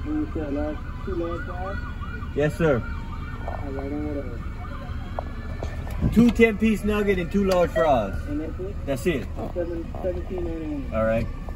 You said two large fries? Yes, sir. All right, and what else? 2 10-piece nugget and 2 large fries. And that's it? That's it. $17.99. All right.